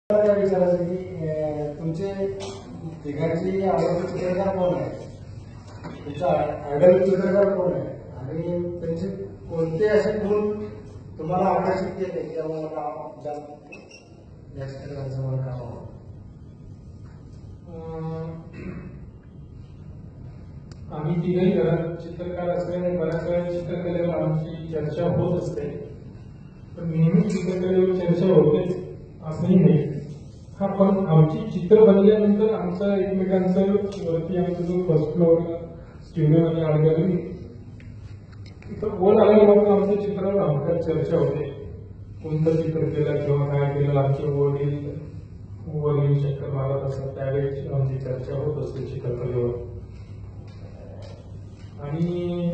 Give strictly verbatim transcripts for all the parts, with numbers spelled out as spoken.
काय विचारायचं की तुमचे तिघांची आवडते चित्रकार कोण आहे, तुमचा आयडल चित्रकार कोण आहे आणि त्यांचे कोणते असे गुण तुम्हाला आकर्षित केले की मला जास्त या चित्रकाराचं मला काम आवडतं? आम्ही तिघही घरात चित्रकार असल्याने बऱ्याच वेळा चित्रकलेवर आमची चर्चा होत असते, पण नेहमी चित्रकलेवर चर्चा होतेच असंही नाही. हा पण आमची चित्र बनल्यानंतर आमचं एकमेकांचं वरती आमचं जो फर्स्ट फ्लोअर स्टुडिओमध्ये आलं तिथं बोल आल्यानंतर आमच्या चित्रावर आमच्या चर्चा होते. कोणतं चित्र केलं किंवा काय केलं, आमचे वडील वडील चक्कर मारत असतात त्यावेळेची आमची चर्चा होत असते चित्रकलेवर. आणि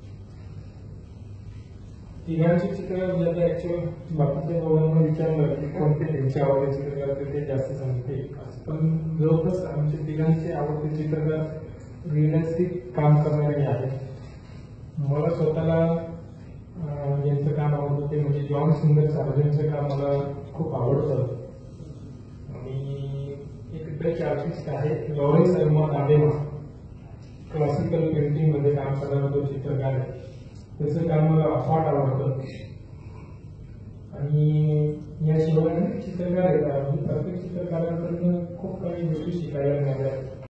तिघांची चित्र म्हणजे आता ऍक्च्युअल बाकीच्या दोघांना विचारलं की कोणते त्यांचे आवडते चित्रकार ते जास्त सांगते, पण जवळपास आमचे तिघांचे आवडते चित्रकार रिअलिस्टिक काम करणारे आहेत. मला स्वतःला यांचं काम आवडतं ते म्हणजे जॉन सिंगर सार्जनचं काम मला खूप आवडतं. आणि एक ब्रेक आर्टिस्ट आहे लॉरेन्स शर्मा दादेमा, क्लासिकल पेंटिंग मध्ये काम करणारा तो चित्रकार आहे, त्याचं काम मला अफाट आवडतं. आणि याशिवाय चित्रकार येतात, प्रत्येक चित्रकाराकडून खूप काही गोष्टी शिकायला मिळाल्या.